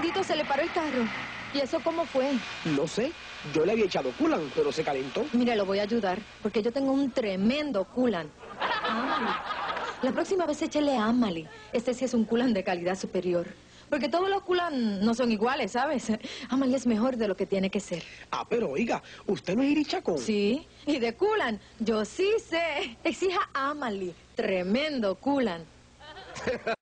Tito se le paró el carro. ¿Y eso cómo fue? No sé, yo le había echado culan, pero se calentó. Mire, lo voy a ayudar, porque yo tengo un tremendo culan. Amali. La próxima vez échele a Amali. Este sí es un culan de calidad superior. Porque todos los culan no son iguales, ¿sabes? Amali es mejor de lo que tiene que ser. Ah, pero oiga, ¿usted no es irichacón? Sí, y de culan, yo sí sé. Exija a Amali. Tremendo culan.